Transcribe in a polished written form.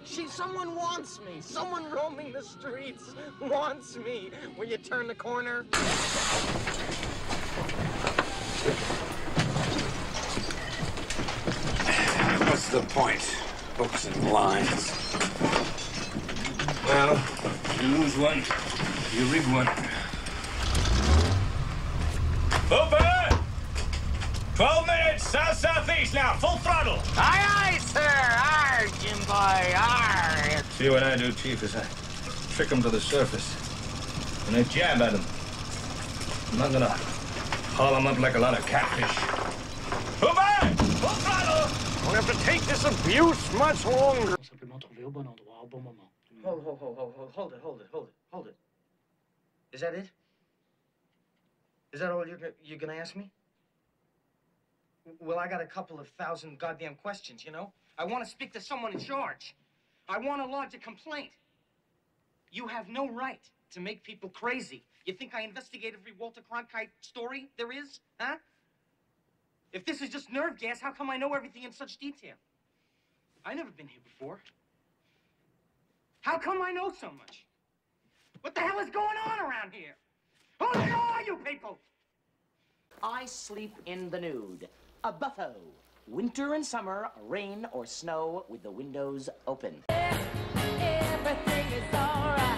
Someone wants me. Someone roaming the streets wants me. Will you turn the corner? What's the point? Hooks and lines. Well, you lose one, you rig one. Open! 12 minutes, south-southeast now, full throttle. Aye, aye, sir. Arr, Jim boy, arr. See what I do, Chief, is I trick them to the surface. And I jab at them. I'm not gonna haul them up like a lot of catfish. Open! Full throttle! Won't have to take this abuse much longer. Simplement trouver au bon endroit au bon moment. Hold it. Is that it? Is that all you're gonna ask me? Well, I got a couple of thousand goddamn questions, you know? I want to speak to someone in charge. I want to lodge a complaint. You have no right to make people crazy. You think I investigate every Walter Cronkite story there is, huh? If this is just nerve gas, how come I know everything in such detail? I've never been here before. How come I know so much? What the hell is going on around here? Who the hell are you people? I sleep in the nude. A buffo. Winter and summer, rain or snow, with the windows open. Everything is alright.